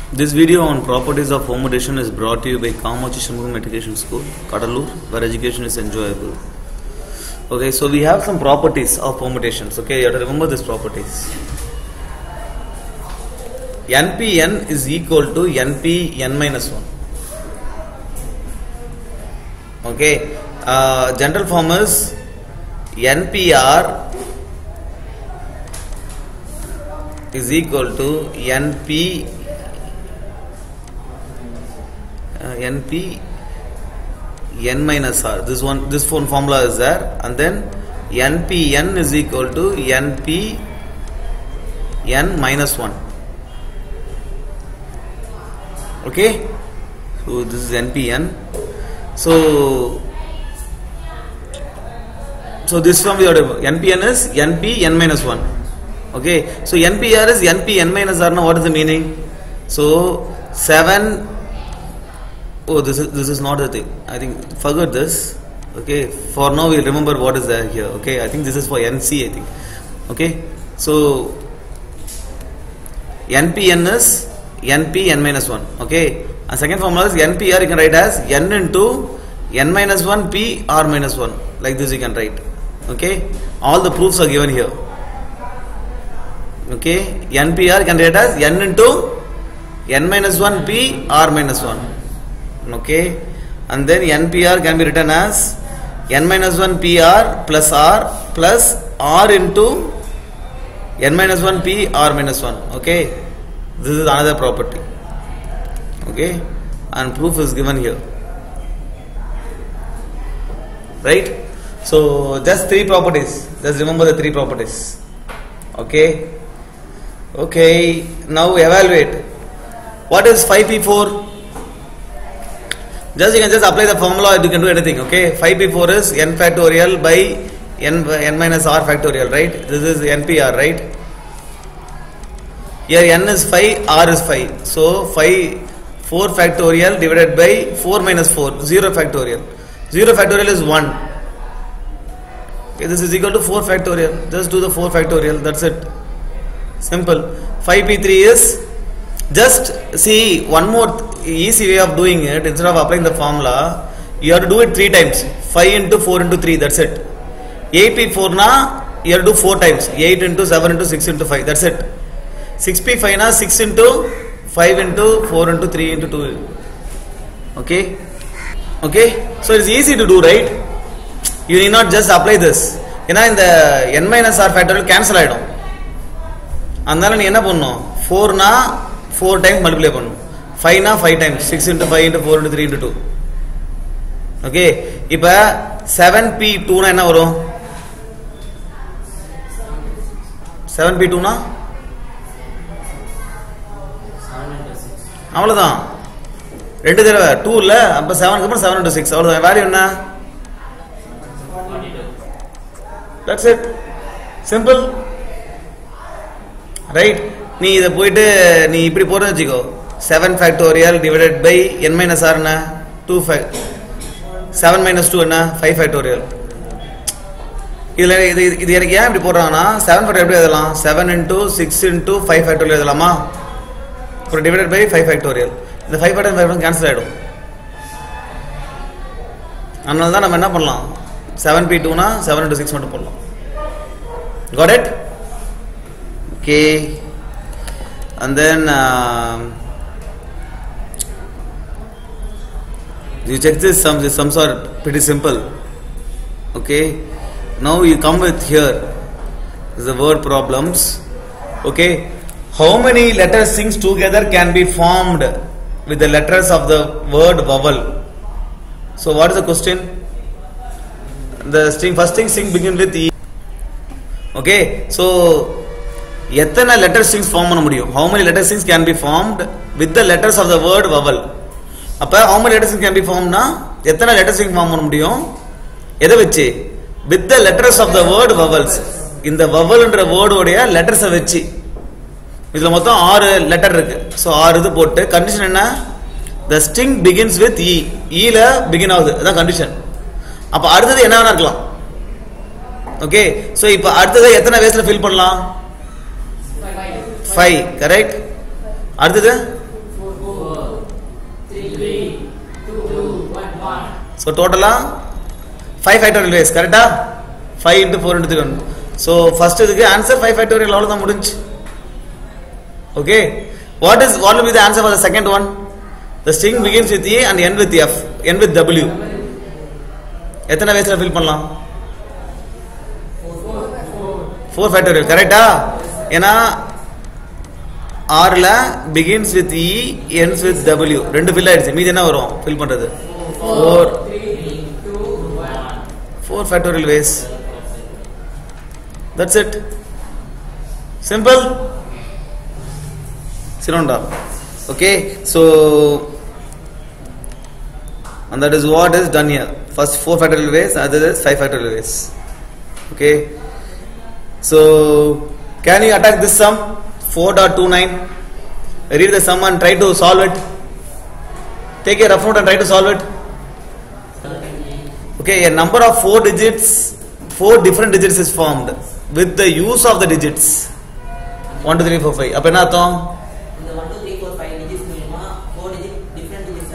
This video on properties of permutation is brought to you by Kamachi Shanmugam Meditation School, Kadalur, where education is enjoyable. Okay, so we have some properties of permutations. Okay, you have to remember these properties. NPN is equal to NPN minus 1. Okay, general form is NPR is equal to NPN minus R. This one formula is there, and then NPN is equal to NPN minus 1. Okay, so this is NPN. So this from the NPN is NPN minus 1. Okay, so NPR is NPN minus R. Now what is the meaning? So 7. Oh, this is not the thing. I think forget this. Okay, for now we'll remember what is there here. Okay, I think this is for NC. I think. Okay, so NPN is NPN minus 1. Okay, and second formula is NPR. You can write as N into N minus 1 P R minus 1. Like this you can write. Okay, all the proofs are given here. Okay, NPR can write as N into N minus 1 P R minus 1. Okay, and then NPR can be written as N minus 1 PR plus R into N minus 1 P R minus 1. Okay, this is another property. Okay, and proof is given here. Right? So just 3 properties. Just remember the 3 properties. Okay. Okay, now evaluate. What is 5p4? You can just apply the formula, you can do anything. Okay, 5p4 is n factorial by n minus r factorial, right? This is NPR, right? Here n is 5, r is 5. So 4 factorial divided by 4 minus 4, 0 factorial. 0 factorial is 1. Okay, this is equal to 4 factorial. Just do the 4 factorial, that's it. Simple. 5p3 is, just see one more easy way of doing it. Instead of applying the formula, you have to do it 3 times. 5 into 4 into 3, that's it. 8p4 na, you have to do 4 times. 8 into 7 into 6 into 5, that's it. 6p5 na, 6 into 5 into 4 into 3 into 2. Okay? Okay? So it's easy to do, right? You need not just apply this. In the n minus r factorial cancel ஆயிடும். அதனால நீ என்ன பண்ணணும்? 4 na 4 times multiply பண்ணணும். 5 na 5 times. 6 into 5 into 4 into 3 into 2. Okay. இப்ப 7p2 na என்ன வரும்? 7p2 na அவ்வளவுதான். ரெண்டு தடவை 2 இல்ல, அப்ப 7 க்கு அப்புறம் 7 into 6 அவ்வளவுதான். வேல்யூ என்ன? That's it. Simple. Right? நீ இத போயிட்டு நீ இப்படி போறன்னு வெச்சுக்கோ. 7 factorial divided by n minus r என்ன? 2 7 minus 2 என்ன? 5 factorial. இது எனக்கு ஏன் இப்படி போடுறாங்கன்னா 7 factorial எப்படி எழுதலாம்? 7 into 6 into 5 factorial எழுதலாமா? அப்புறம் divided by 5 factorial. இந்த 5 factorial கேன்சல் ஆயிடும். அதனால தான் நம்ம என்ன பண்ணலாம்? 7p2 na 7 into 6 மட்டும் போடலாம். Got it? Okay. And then you check this, some are pretty simple. Okay. Now you come with here is the word problems. Okay. How many letter strings together can be formed with the letters of the word vowel? So what is the question? The first string begins with E. Okay, so எத்தனை letter strings form பண்ண முடியும்? How many letter strings can be formed with the letters of the word vowel? அப்ப how many letter strings can be formed னா எத்தனை letter strings form பண்ண முடியும்? எதை வெச்சு? With the letters of the word vowels. இந்த vowelன்ற word உடைய letters வெச்சு. இதுல மொத்தம் 6 letter இருக்கு. So 6 இது போட்டு கண்டிஷன் என்ன? The string begins with E. E ல begin ஆகுது. அதான் கண்டிஷன். அப்ப அடுத்தது என்ன வேணா இருக்கலாம். ஓகே, சோ இப்போ அடுத்தது எத்தனை வேஸ்ல ஃபில் பண்ணலாம்? 5, கரெக்ட். அடுத்தது 4 So total 5 factorial ways, correct? 5 into 4 into 3 1. So first is the answer 5 factorial all the mudinch. Okay, what will be the answer for the second one? The string begins with A and end with F, end with W. எத்தனை வேஸ்ல fill பண்ணலாம்? 4 factorial, correct? ஏனா R ல begins with E, ends with W. ரெண்டு fill ஆயிடுச்சு. மீதி என்ன வரும் fill பண்றது? 4 factorial ways. That's it. Simple. Sit down. Okay, so and that is what is done here. First 4 factorial ways, other is 5 factorial ways. Okay, so can you attack this sum 4.29? Read the sum and try to solve it. Take a rough note and try to solve it. Okay, a number of 4 digits, 4 different digits is formed with the use of the digits 1 2 3 4 5. அப்ப என்ன அர்த்தம்? இந்த 1 2 3 4 5 digits மூலமா 4 digit different digits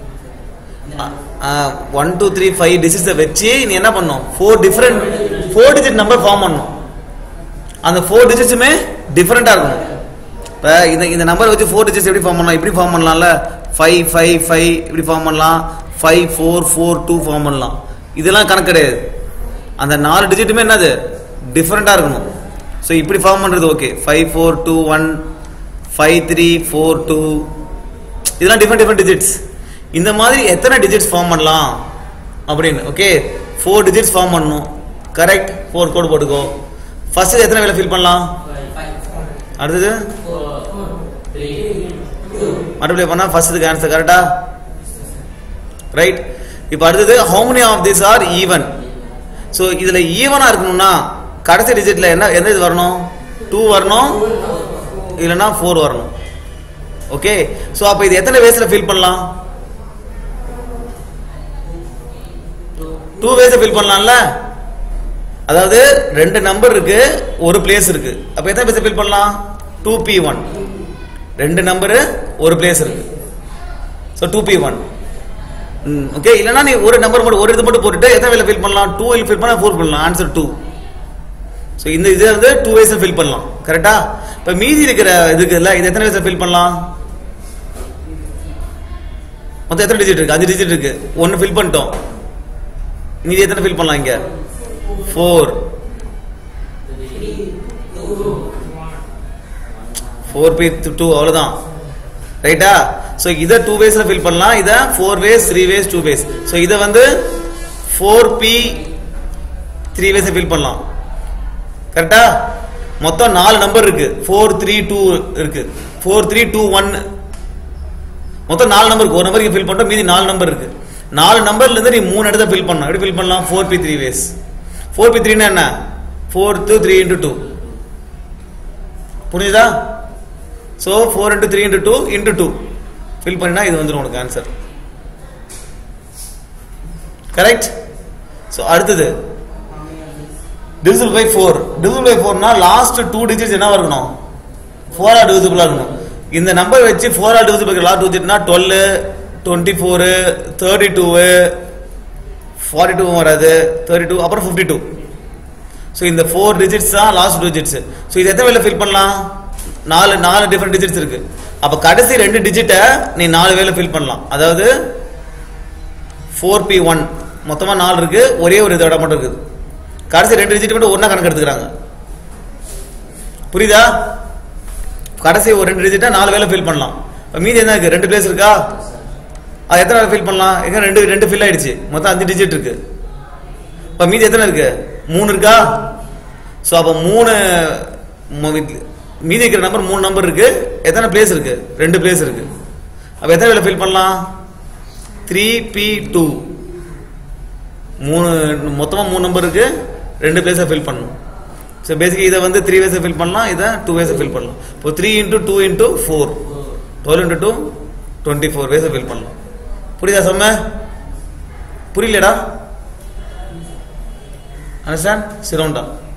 1 2 3 5 digits வெச்சு நீ என்ன பண்ணனும்? 4 digit number form பண்ணனும். அந்த 4 digitsமே டிஃபரண்டா இருக்கும். இப்ப இந்த நம்பர் வச்சு 4 digits எப்படி ஃபார்ம் பண்ணலாம்? இப்படி ஃபார்ம் பண்ணலாம்ல. 5 5 5 இப்படி ஃபார்ம் பண்ணலாம். 5 4 4 2 ஃபார்ம் பண்ணலாம். இதெல்லாம் கணக்கு கிடையாது. அந்த 4 டிஜிட்டுமே என்னது? டிஃபரண்டா இருக்கணும். சோ இப்படி ஃபார்ம் பண்றது ஓகே. 5 4 2 1 5 3 4 2 இதெல்லாம் டிஃபரண்ட் டிஜிட்ஸ். இந்த மாதிரி எத்தனை டிஜிட்ஸ் ஃபார்ம் பண்ணலாம் அப்படின்னு. ஓகே, 4 டிஜிட்ஸ் ஃபார்ம் பண்ணனும். கரெக்ட். 4 கோட் போட்டுக்கோ. ஃபர்ஸ்ட் எத்தனை வேளை ஃபில் பண்ணலாம்? 5. அடுத்து 4 3 2 மல்டிப்ளை பண்ணா ஃபர்ஸ்ட்க்கு ஆன்சர் கரெக்ட்டா? ரைட். இப்போ அடுத்து how many of these are even? So இதுல ஈவனா இருக்கணும்னா கடைசி டிஜிட்ல என்ன இது வரணும்? 2 வரணும், இல்லனா 4 வரணும். ஓகே, சோ அப்ப இது எத்தனை வேஸ்ல ஃபில் பண்ணலாம்? 2 வேஸ்ல ஃபில் பண்ணலாம்ல. அதாவது ரெண்டு நம்பர் இருக்கு, ஒரு பிளேஸ் இருக்கு. அப்ப எத்தனை வேஸ்ல ஃபில் பண்ணலாம்? 2p1. ரெண்டு நம்பர் ஒரு பிளேஸ் இருக்கு. So 2p1. ஓகே, இல்லனா நீ ஒரு நம்பர் மட்டும் ஒரு இது மட்டும் போட்டுட்டு எத்தனை வேளை ஃபில் பண்ணலாம்? 2 இல் ஃபில் பண்ணா 4 பண்ணலாம். ஆன்சர் 2. சோ இந்த இது வந்து 2 வேஸ்ல ஃபில் பண்ணலாம். கரெக்ட்டா? இப்ப மீதி இருக்கிற இதுக்குல இது எத்தனை வேஸ்ல ஃபில் பண்ணலாம்? மொத்தம் எத்தனை டிஜிட் இருக்கு? 5 டிஜிட் இருக்கு. 1 ஃபில் பண்ணிட்டோம். மீதி எத்தனை ஃபில் பண்ணலாம் இங்க? 4 4p2 அவ்வளவுதான். ரைட்டா? சோ இத 2 வேஸ்ல ஃபில் பண்ணலாம். இத 4 வேஸ் 3 வேஸ் 2 வேஸ். சோ இத வந்து 4p 3 வேஸ்ல ஃபில் பண்ணலாம். கரெக்ட்டா? மொத்தம் 4 நம்பர் இருக்கு. 4 3 2 இருக்கு. 4 3 2 1 மொத்தம் 4 நம்பர் இருக்கு. ஒரு நம்பருக்கு ஃபில் பண்ணிட்டோம், மீதி 4 நம்பர் இருக்கு. 4 நம்பர்ல இருந்து நீ 3 இடத்தை ஃபில் பண்ணலாம். எப்படி ஃபில் பண்ணலாம்? 4p 3 ways. 4p 3 னா என்ன? 4 to 3 into 2. புரியுதா? So 4 into 3 into 2 into 2 fill பண்ணினா இது வந்துரும் உனக்கு ஆன்சர். கரெக்ட்? சோ அடுத்து divisible by 4. divisible by 4 னா லாஸ்ட் 2 டிஜிட்ஸ் என்ன வரணும்? 4 ஆல் divisible இருக்கணும். இந்த நம்பர் வெச்சு 4 ஆல் divisible இருக்கிற லாஸ்ட் 2 டிஜிட்னா 12 24 32 42 வராது, 32 அப்புறம் 52. சோ இந்த 4 டிஜிட்ஸ் தான் லாஸ்ட் டிஜிட்ஸ். சோ இது எத்தனை வேளை ஃபில் பண்ணலாம்? 4 டிஃபரண்ட் டிஜிட்ஸ் இருக்கு. அப்ப கடைசி 2 டிஜிட்ட நீ 4 வேளை ஃபில் பண்ணலாம். அதாவது 4p1 மொத்தமா 4 இருக்கு, ஒரே ஒரு இதோட மட்டும் இருக்குது. கடைசி 2 டிஜிட் மட்டும் ஒண்ணா கணக்கு எடுத்துக்கறாங்க. புரியுதா? கடைசி ஒரு 2 டிஜிட்ட 4 வேளை ஃபில் பண்ணலாம். மீதி என்ன இருக்கு? 2 பிளேஸ் இருக்கா? அது எத்தனை வேளை ஃபில் பண்ணலாம்? எங்க 2 ஃபில் ஆயிடுச்சு. மொத்தம் 5 டிஜிட் இருக்கு. இப்ப மீதி எத்தனை இருக்கு? 3 இருக்கா? சோ அப்ப 3 மீதி இருக்கிற நம்பர் 3 நம்பர் இருக்கு. எத்தனை பிளேஸ் இருக்கு? 2 பிளேஸ் இருக்கு. அப்ப எத்தனை வேளை ஃபில் பண்ணலாம்? 3p2. மொத்தமா 3 நம்பர் இருக்கு, 2 பிளேஸை ஃபில் பண்ணணும். சோ பேசிக்கலி இத வந்து 3 வேஸை ஃபில் பண்ணலாம், இத 2 வேஸை ஃபில் பண்ணலாம். இப்போ 3 into 2 into 4 12 into 2 24 வேஸை ஃபில் பண்ணலாம். புரியுதா சொன்ன? புரியலடா? அண்டர்ஸ்டாண்ட்? சிரவுண்டா